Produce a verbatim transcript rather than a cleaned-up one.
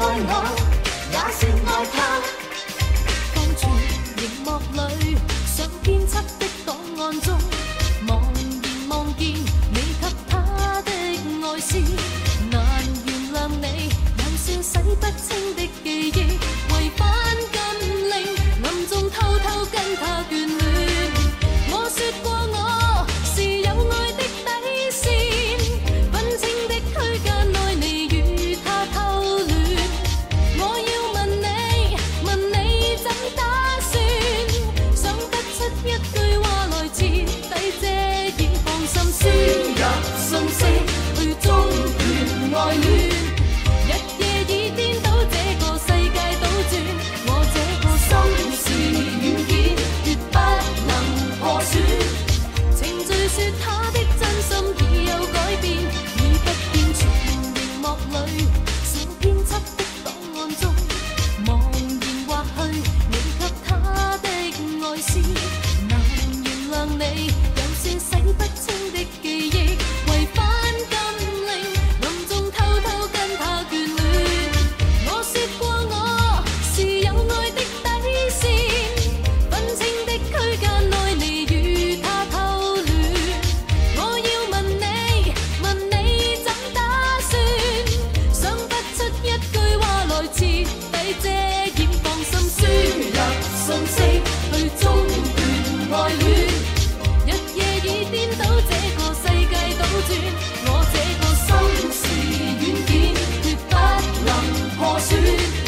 愛我，也是愛他。 放住熒幕裏想編輯的檔案中，茫然望見你給他的愛是難原諒你，有些洗不清的記憶，違反禁令，暗中偷偷跟他眷戀。我說過我是有愛的底線，分清的區間內你與他偷戀。我要問你，問你怎打算？想不出一句話來徹底遮掩，放心輸入信息去中斷愛戀。日夜已顛倒這個世界倒轉，我這個心是軟件，絕不能破損。程序說他的真心已有改變，已不見全熒幕裏想編輯的檔案中，茫然或許你給他的愛是難原諒你，有些洗不清的記憶，違反禁令，暗中偷偷跟他眷戀。我說過我是有愛的底線，分清的區間內你與他偷戀。我要問你，問你怎打算？想不出一句話來徹底遮掩，放心輸入信息去中斷愛戀。日夜已顛倒這個世界倒轉，我這個心是軟件，絕不能破損。